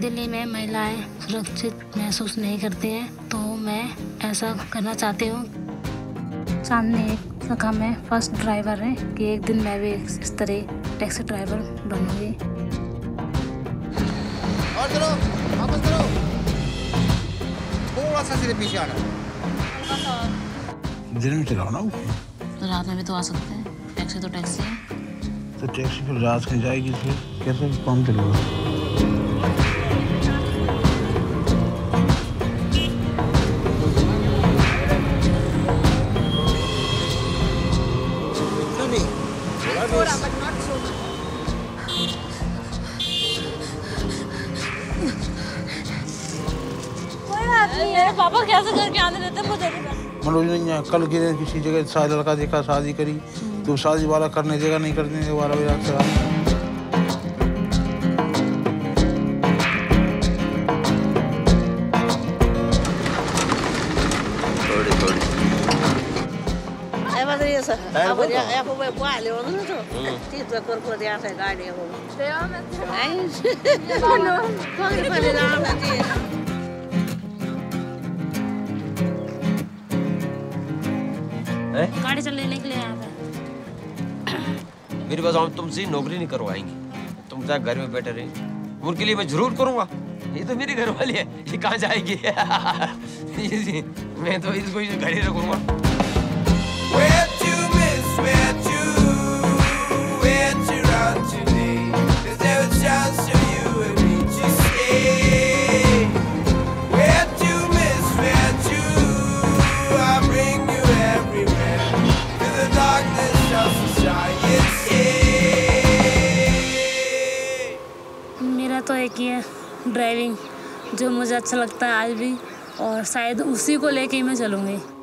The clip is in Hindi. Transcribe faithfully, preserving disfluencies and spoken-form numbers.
दिल्ली में महिलाएं सुरक्षित महसूस नहीं करती हैं, तो मैं ऐसा करना चाहती हूँ। चांद ने एक सखा में फर्स्ट ड्राइवर है कि एक दिन मैं भी इस तरह टैक्सी ड्राइवर बनूंगी। और चलो, वापस करो। थोड़ा सा सीधे पीछे आना। दिन में चलाओ ना। तो रात में भी तो आ सकते हैं, टैक्सी तो टैक्सी है। तो टैक्सी फिर रात में जाएगी, फिर कैसे काम चलेगा? मेरे पापा कैसे करके आने देते मुझे मनोज ने कल के दिन किसी जगह शादी लड़का देखा, शादी करी, तो शादी वाला करने देगा, नहीं करने देगा, बारह बजे रात से। Aku dia aku buat buat lewat tu tu. Tiada korporat dia saya gaadi aku. Dewa macam. Ay. Kono. Kono pada dalam nanti. गाड़ी चल लेने के लिए आया था। मेरी बात हम तुमसे नौकरी नहीं करवाएंगे, तुम चाहे घर में बैठे रहे, उनके लिए मैं जरूर करूंगा। ये तो मेरी घरवाली है, ये कहाँ जाएगी? मैं तो इसको घर ही रखूंगा। मेरा तो एक ही है ड्राइविंग, जो मुझे अच्छा लगता है आज भी, और शायद उसी को लेके ही मैं चलूँगी।